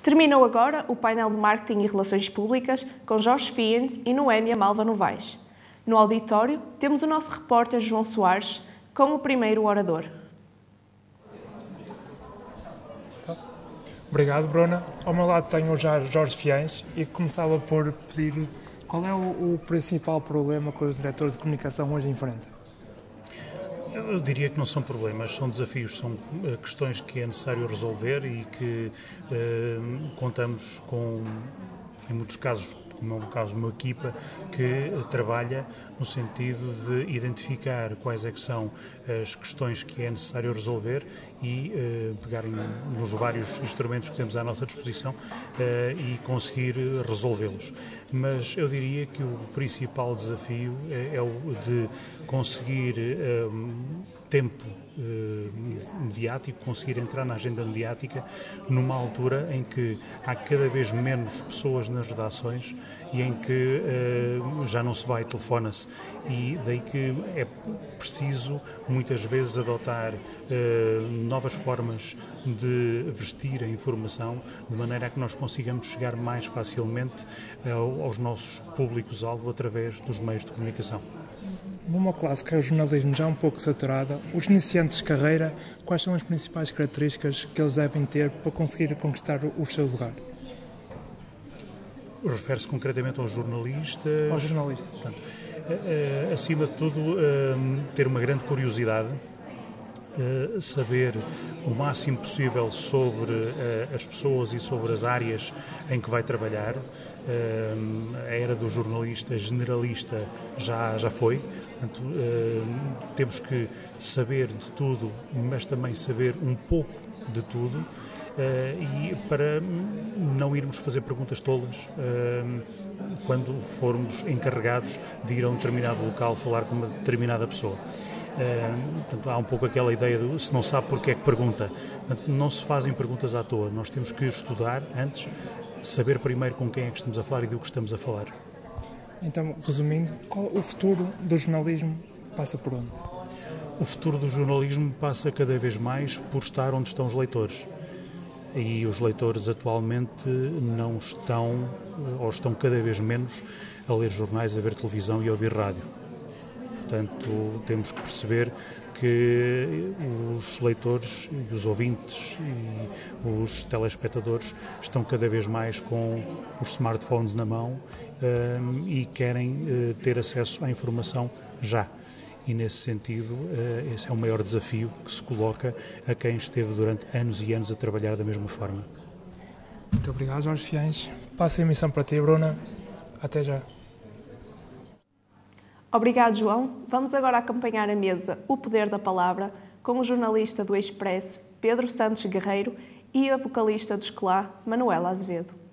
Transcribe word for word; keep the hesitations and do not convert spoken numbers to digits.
Terminou agora o painel de Marketing e Relações Públicas com Jorge Fiennes e Noémia Malva Novaes. No auditório, temos o nosso repórter João Soares com o primeiro orador. Obrigado, Bruna. Ao meu lado tenho já Jorge Fiennes e começava por pedir qual é o, o principal problema que o diretor de comunicação hoje enfrenta. Eu diria que não são problemas, são desafios, são uh, questões que é necessário resolver e que uh, contamos com, em muitos casos, como é o caso de uma equipa que uh, trabalha no sentido de identificar quais é que são as questões que é necessário resolver e uh, pegarem nos vários instrumentos que temos à nossa disposição uh, e conseguir resolvê-los. Mas eu diria que o principal desafio é, é o de conseguir um, tempo uh, mediático, conseguir entrar na agenda mediática numa altura em que há cada vez menos pessoas nas redações e em que uh, já não se vai, telefona-se, e daí que é preciso muitas vezes adotar uh, novas formas de vestir a informação de maneira a que nós consigamos chegar mais facilmente uh, aos nossos públicos-alvo através dos meios de comunicação. Numa classe que é o jornalismo já um pouco saturada, os iniciantes de carreira, quais são as principais características que eles devem ter para conseguir conquistar o seu lugar? Refere-se concretamente aos jornalistas? Aos jornalistas. Portanto, acima de tudo, ter uma grande curiosidade, saber o máximo possível sobre as pessoas e sobre as áreas em que vai trabalhar. A era do jornalista generalista já, já foi. Portanto, temos que saber de tudo, mas também saber um pouco de tudo. Uh, e para não irmos fazer perguntas tolas uh, quando formos encarregados de ir a um determinado local falar com uma determinada pessoa. Uh, portanto, há um pouco aquela ideia de se não sabe porque é que pergunta. Portanto, não se fazem perguntas à toa, nós temos que estudar antes, saber primeiro com quem é que estamos a falar e do que estamos a falar. Então, resumindo, qual o futuro do jornalismo passa por onde? O futuro do jornalismo passa cada vez mais por estar onde estão os leitores. E os leitores atualmente não estão, ou estão cada vez menos, a ler jornais, a ver televisão e a ouvir rádio. Portanto, temos que perceber que os leitores, os ouvintes e os telespectadores estão cada vez mais com os smartphones na mão um, e querem uh, ter acesso à informação já. E, nesse sentido, esse é o maior desafio que se coloca a quem esteve durante anos e anos a trabalhar da mesma forma. Muito obrigado, Jorge Fiennes. Passo a emissão para ti, Bruna. Até já. Obrigado, João. Vamos agora acompanhar a mesa O Poder da Palavra com o jornalista do Expresso, Pedro Santos Guerreiro, e a vocalista do Escolá, Manuela Azevedo.